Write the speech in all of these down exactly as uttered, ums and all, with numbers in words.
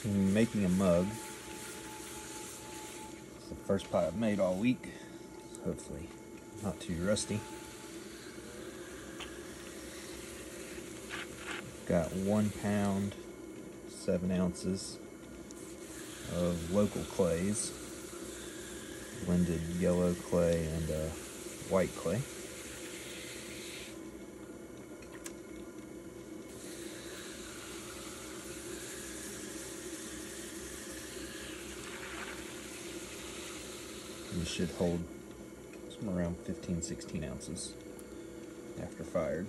I'm making a mug. It's the first pie I've made all week. Hopefully not too rusty. Got one pound, seven ounces of local clays, blended yellow clay and uh, white clay. This should hold somewhere around fifteen, sixteen ounces after fired.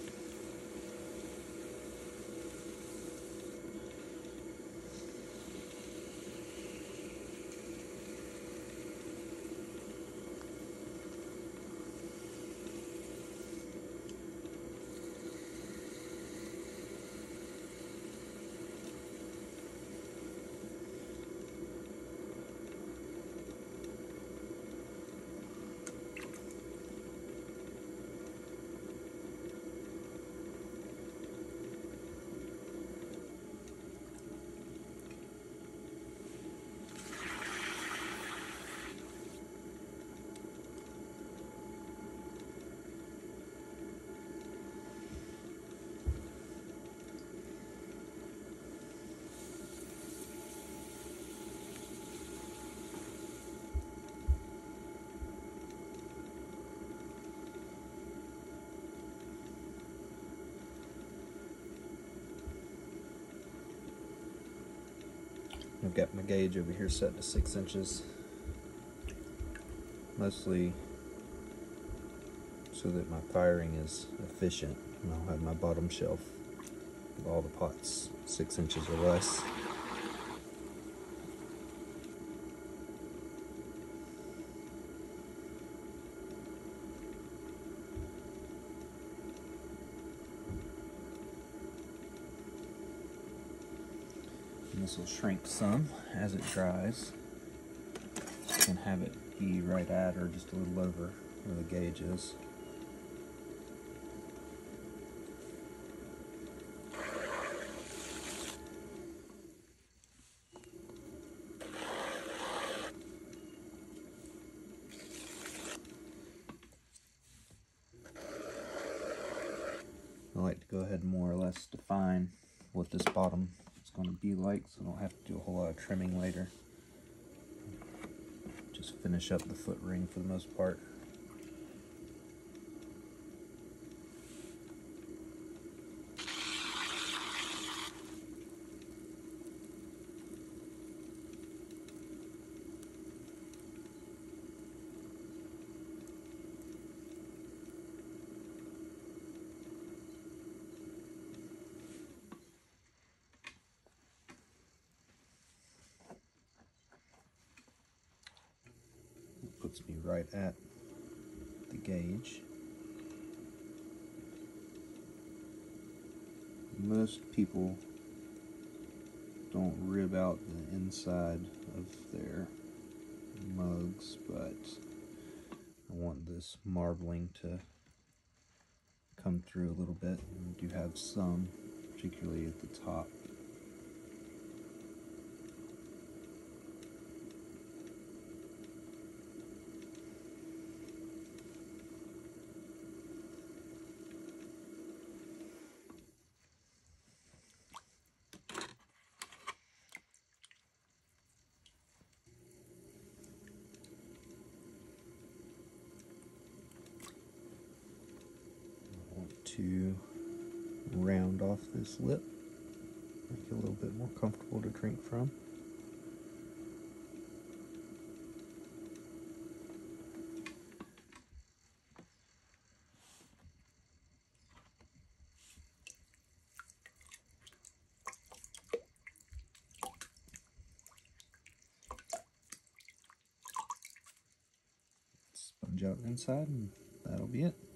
I've got my gauge over here set to six inches, mostly so that my firing is efficient, and I'll have my bottom shelf of all the pots six inches or less. And this will shrink some as it dries. You can have it be right at or just a little over where the gauge is. I like to go ahead and more or less define what this bottom is going to be like, so I don't have to do a whole lot of trimming later. Just finish up the foot ring for the most part. Puts me right at the gauge. Most people don't rib out the inside of their mugs, but I want this marbling to come through a little bit, and we do have some, particularly at the top. To round off this lip, make it a little bit more comfortable to drink from. Sponge out inside, and that'll be it.